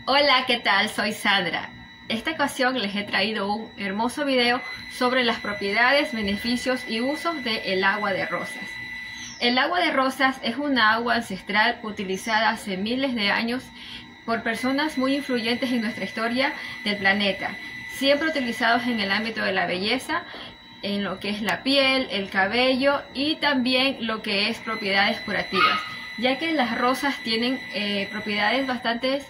Hola, ¿qué tal? Soy Sandra. Esta ocasión les he traído un hermoso video sobre las propiedades, beneficios y usos del agua de rosas. El agua de rosas es una agua ancestral utilizada hace miles de años por personas muy influyentes en nuestra historia del planeta, siempre utilizados en el ámbito de la belleza, en lo que es la piel, el cabello y también lo que es propiedades curativas, ya que las rosas tienen propiedades bastante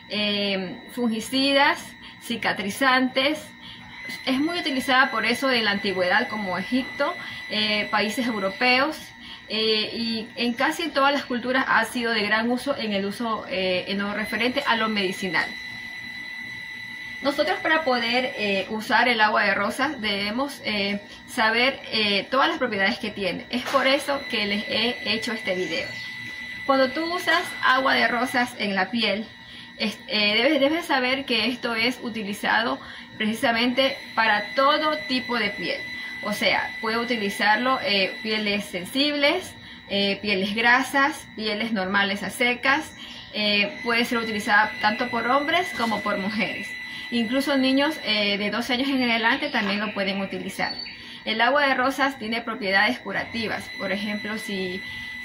fungicidas, cicatrizantes. Es muy utilizada por eso en la antigüedad como Egipto, países europeos, y en casi todas las culturas ha sido de gran uso en lo referente a lo medicinal. Nosotros, para poder usar el agua de rosas, debemos saber todas las propiedades que tiene. Es por eso que les he hecho este video. Cuando tú usas agua de rosas en la piel, debes saber que esto es utilizado precisamente para todo tipo de piel. O sea, puede utilizarlo pieles sensibles, pieles grasas, pieles normales a secas. Puede ser utilizada tanto por hombres como por mujeres. Incluso niños de 12 años en adelante también lo pueden utilizar. El agua de rosas tiene propiedades curativas. Por ejemplo, si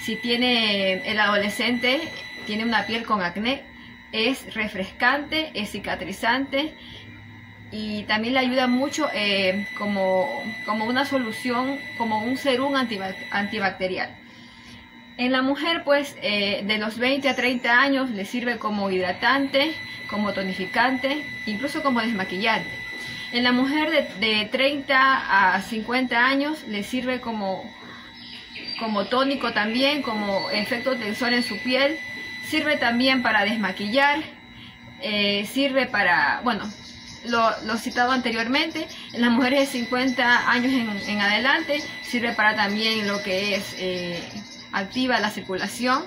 el adolescente tiene una piel con acné, es refrescante, es cicatrizante y también le ayuda mucho como una solución, como un serum antibacterial. En la mujer, pues, de los 20 a 30 años le sirve como hidratante, como tonificante, incluso como desmaquillante. En la mujer de 30 a 50 años le sirve como tónico también, como efecto tensor en su piel. Sirve también para desmaquillar, sirve para, bueno, lo citado anteriormente. En las mujeres de 50 años en adelante sirve para también lo que es activa la circulación,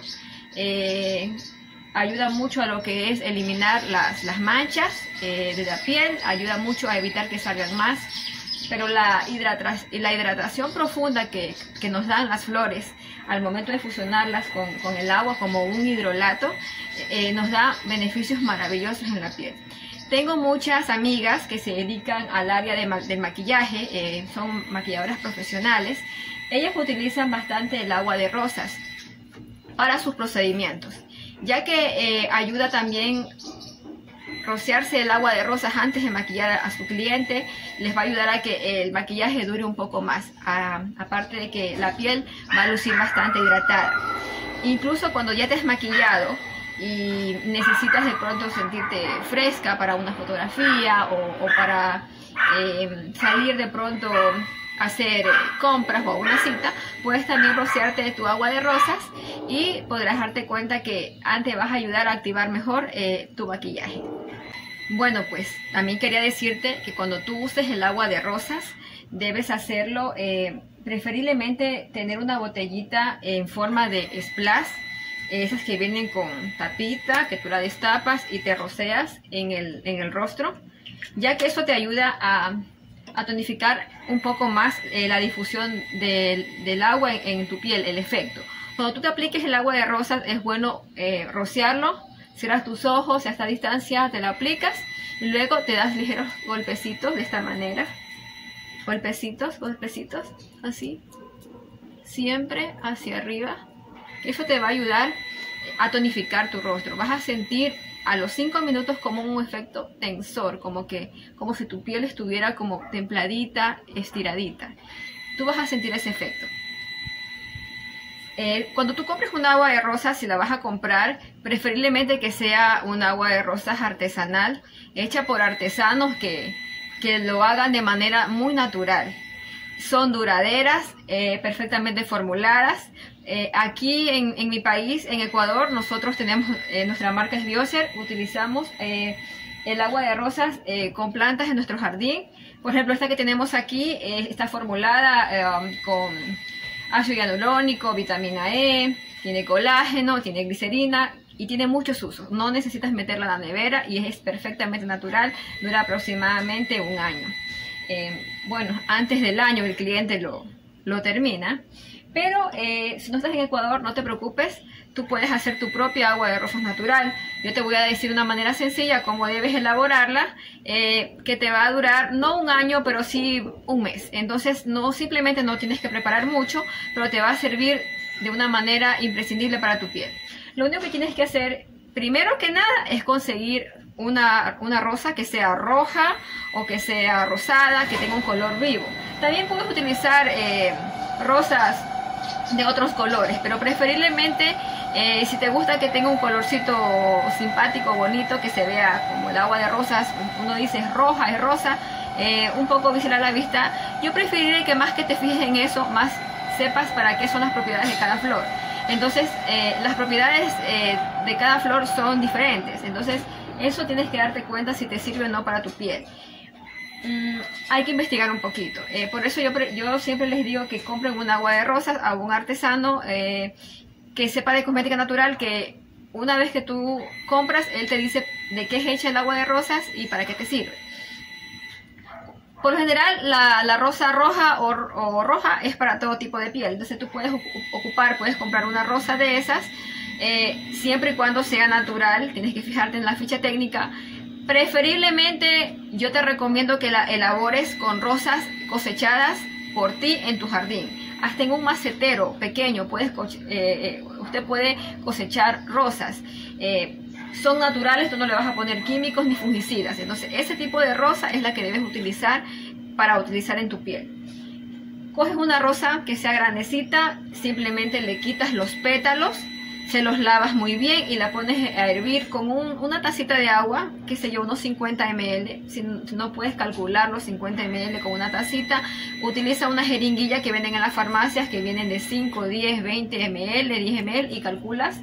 ayuda mucho a lo que es eliminar las manchas de la piel, ayuda mucho a evitar que salgan más. Pero la hidratación profunda que nos dan las flores al momento de fusionarlas con el agua como un hidrolato, nos da beneficios maravillosos en la piel. Tengo muchas amigas que se dedican al área del maquillaje, son maquilladoras profesionales. Ellas utilizan bastante el agua de rosas para sus procedimientos, ya que ayuda también. Rociarse el agua de rosas antes de maquillar a su cliente les va a ayudar a que el maquillaje dure un poco más, aparte de que la piel va a lucir bastante hidratada. Incluso cuando ya te has maquillado y necesitas de pronto sentirte fresca para una fotografía o para salir de pronto a hacer compras o una cita, puedes también rociarte de tu agua de rosas y podrás darte cuenta que antes vas a ayudar a activar mejor tu maquillaje. Bueno, pues también quería decirte que cuando tú uses el agua de rosas, debes hacerlo, preferiblemente tener una botellita en forma de splash, esas que vienen con tapita, que tú la destapas y te roceas en el rostro, ya que eso te ayuda a tonificar un poco más la difusión del agua en tu piel, el efecto. Cuando tú te apliques el agua de rosas, es bueno rociarlo. Cierras tus ojos, a esta distancia te la aplicas y luego te das ligeros golpecitos de esta manera. Golpecitos, así. Siempre hacia arriba. Eso te va a ayudar a tonificar tu rostro. Vas a sentir a los 5 minutos como un efecto tensor, como si tu piel estuviera como templadita, estiradita. Tú vas a sentir ese efecto. Cuando tú compres un agua de rosas, si la vas a comprar, preferiblemente que sea un agua de rosas artesanal, hecha por artesanos que lo hagan de manera muy natural. Son duraderas, perfectamente formuladas. Aquí en mi país, en Ecuador, nosotros tenemos, nuestra marca es Bioser, utilizamos el agua de rosas con plantas en nuestro jardín. Por ejemplo, esta que tenemos aquí está formulada con ácido hialurónico, vitamina E, tiene colágeno, tiene glicerina y tiene muchos usos. No necesitas meterla en la nevera y es perfectamente natural, dura aproximadamente un año. Bueno, antes del año el cliente lo termina, Pero si no estás en Ecuador, no te preocupes, tú puedes hacer tu propia agua de rosas natural. Yo te voy a decir una manera sencilla cómo debes elaborarla, que te va a durar no un año, pero sí un mes. Entonces simplemente no tienes que preparar mucho, pero te va a servir de una manera imprescindible para tu piel. Lo único que tienes que hacer, primero que nada, es conseguir una rosa que sea roja o que sea rosada, que tenga un color vivo. También puedes utilizar rosas de otros colores, pero preferiblemente si te gusta que tenga un colorcito simpático, bonito, que se vea como el agua de rosas, uno dice es roja, es rosa, un poco visible a la vista, yo preferiría que más que te fijes en eso, más sepas para qué son las propiedades de cada flor. Entonces las propiedades de cada flor son diferentes, entonces eso tienes que darte cuenta si te sirve o no para tu piel. Hay que investigar un poquito, por eso yo siempre les digo que compren un agua de rosas a un artesano que sepa de cosmética natural, que una vez que tú compras, él te dice de qué es hecha el agua de rosas y para qué te sirve. Por lo general, la rosa roja o roja es para todo tipo de piel, entonces tú puedes puedes comprar una rosa de esas, siempre y cuando sea natural. Tienes que fijarte en la ficha técnica. Preferiblemente yo te recomiendo que la elabores con rosas cosechadas por ti en tu jardín. Hasta en un macetero pequeño usted puede cosechar rosas. Son naturales, tú no le vas a poner químicos ni fungicidas. Entonces ese tipo de rosa es la que debes utilizar para utilizar en tu piel. Coges una rosa que sea grandecita, simplemente le quitas los pétalos, se los lavas muy bien y la pones a hervir con una tacita de agua, qué sé yo, unos 50 ml. Si no puedes calcular los 50 ml con una tacita, utiliza una jeringuilla que venden en las farmacias, que vienen de 5, 10, 20 ml, 10 ml, y calculas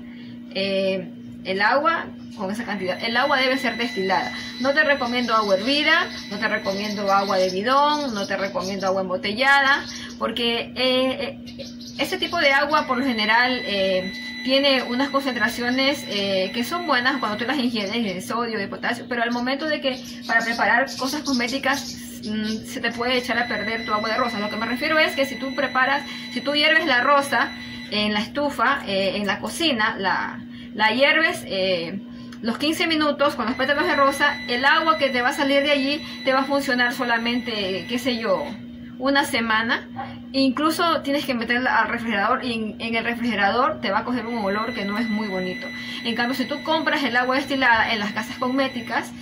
el agua con esa cantidad. El agua debe ser destilada. No te recomiendo agua hervida, no te recomiendo agua de bidón, no te recomiendo agua embotellada, porque ese tipo de agua por lo general tiene unas concentraciones que son buenas cuando tú las ingieres, de sodio, de potasio, pero al momento de que para preparar cosas cosméticas se te puede echar a perder tu agua de rosa. Lo que me refiero es que si tú hierves la rosa en la estufa, en la cocina, la hierves los 15 minutos con los pétalos de rosa, el agua que te va a salir de allí te va a funcionar solamente, qué sé yo, una semana. Incluso tienes que meterla al refrigerador, y en el refrigerador te va a coger un olor que no es muy bonito. En cambio, si tú compras el agua destilada en las casas cosméticas,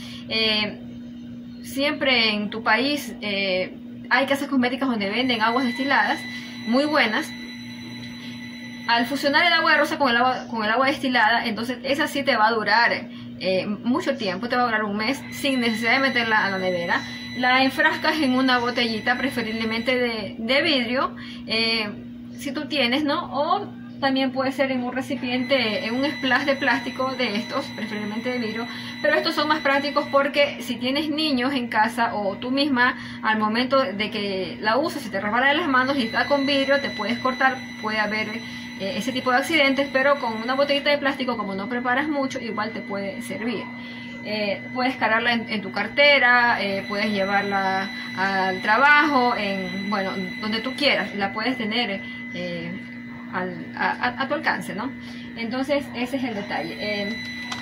siempre en tu país hay casas cosméticas donde venden aguas destiladas muy buenas. Al fusionar el agua de rosa con el agua destilada, entonces esa sí te va a durar mucho tiempo, te va a durar un mes sin necesidad de meterla a la nevera. La enfrascas en una botellita, preferiblemente de vidrio, si tú tienes, ¿no? O también puede ser en un recipiente, en un splash de plástico de estos, preferiblemente de vidrio. Pero estos son más prácticos porque si tienes niños en casa o tú misma, al momento de que la usas, se te resbala de las manos y está con vidrio, te puedes cortar, puede haber ese tipo de accidentes, pero con una botellita de plástico, como no preparas mucho, igual te puede servir. Puedes cargarla en tu cartera, puedes llevarla al trabajo, bueno, donde tú quieras, la puedes tener a tu alcance, ¿no? Entonces ese es el detalle.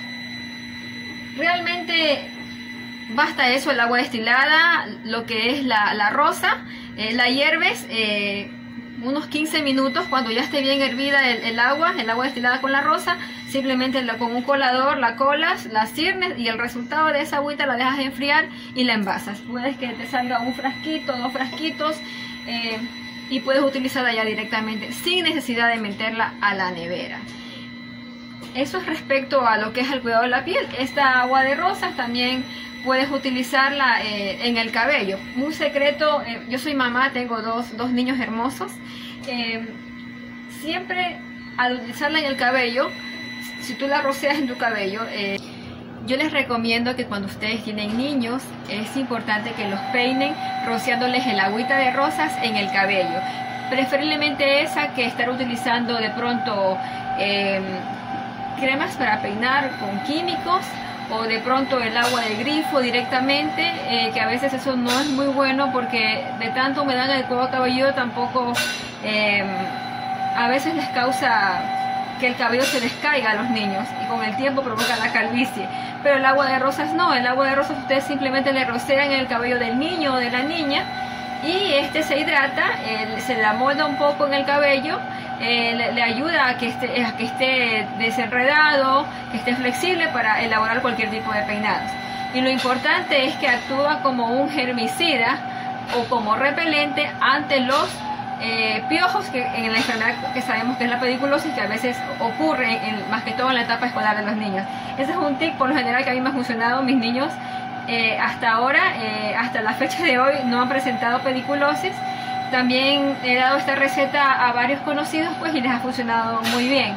Realmente basta eso, el agua destilada, lo que es la rosa, la hierves unos 15 minutos. Cuando ya esté bien hervida el agua destilada con la rosa, simplemente con un colador la colas, la ciernes y el resultado de esa agüita la dejas enfriar y la envasas. Puedes que te salga un frasquito, 2 frasquitos, y puedes utilizarla ya directamente sin necesidad de meterla a la nevera. Eso es respecto a lo que es el cuidado de la piel. Esta agua de rosas también puedes utilizarla en el cabello. Un secreto, yo soy mamá, tengo dos niños hermosos. Siempre al utilizarla en el cabello, si tú la roceas en tu cabello, yo les recomiendo que cuando ustedes tienen niños, es importante que los peinen rociándoles el agüita de rosas en el cabello. Preferiblemente esa que estar utilizando de pronto cremas para peinar con químicos, o de pronto el agua del grifo directamente, que a veces eso no es muy bueno porque de tanto humedad en el cuero cabelludo tampoco a veces les causa que el cabello se les caiga a los niños y con el tiempo provoca la calvicie. Pero el agua de rosas no, el agua de rosas ustedes simplemente le rocian el cabello del niño o de la niña y este se hidrata, se le amolda un poco en el cabello, le ayuda a que esté desenredado, que esté flexible para elaborar cualquier tipo de peinados. Y lo importante es que actúa como un germicida o como repelente ante los piojos, que en la enfermedad que sabemos que es la pediculosis, que a veces ocurre más que todo en la etapa escolar de los niños. Ese es un tic por lo general que a mí me ha funcionado. Mis niños hasta ahora, hasta la fecha de hoy, no han presentado pediculosis. También he dado esta receta a varios conocidos pues y les ha funcionado muy bien.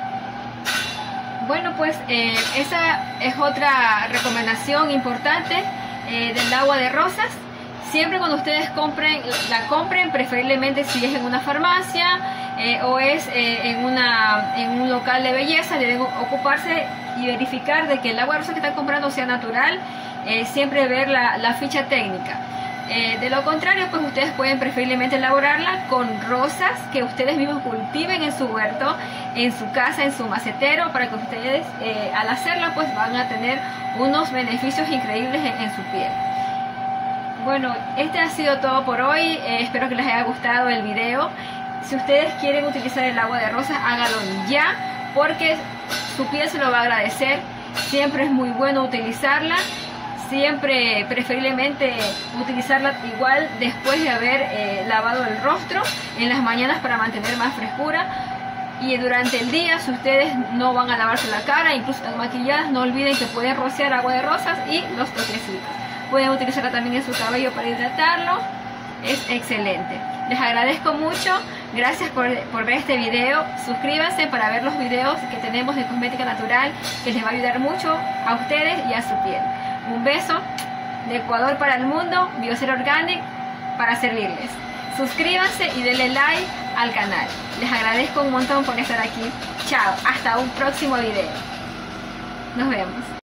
Bueno, pues esa es otra recomendación importante del agua de rosas. Siempre cuando ustedes la compren, preferiblemente si es en una farmacia o es en un local de belleza, deben ocuparse y verificar de que el agua de rosas que están comprando sea natural, siempre ver la ficha técnica. De lo contrario, pues ustedes pueden preferiblemente elaborarla con rosas que ustedes mismos cultiven en su huerto, en su casa, en su macetero, para que ustedes al hacerlo pues van a tener unos beneficios increíbles en su piel. Bueno, este ha sido todo por hoy, espero que les haya gustado el video. Si ustedes quieren utilizar el agua de rosas, háganlo ya, porque su piel se lo va a agradecer. Siempre es muy bueno utilizarla, siempre preferiblemente utilizarla igual después de haber lavado el rostro en las mañanas para mantener más frescura. Y durante el día, si ustedes no van a lavarse la cara, incluso están maquilladas, no olviden que pueden rociar agua de rosas y los toquecitos. Pueden utilizarla también en su cabello para hidratarlo. Es excelente. Les agradezco mucho. Gracias por ver este video. Suscríbanse para ver los videos que tenemos de cosmética natural, que les va a ayudar mucho a ustedes y a su piel. Un beso de Ecuador para el mundo. Biocera Organic para servirles. Suscríbanse y denle like al canal. Les agradezco un montón por estar aquí. Chao. Hasta un próximo video. Nos vemos.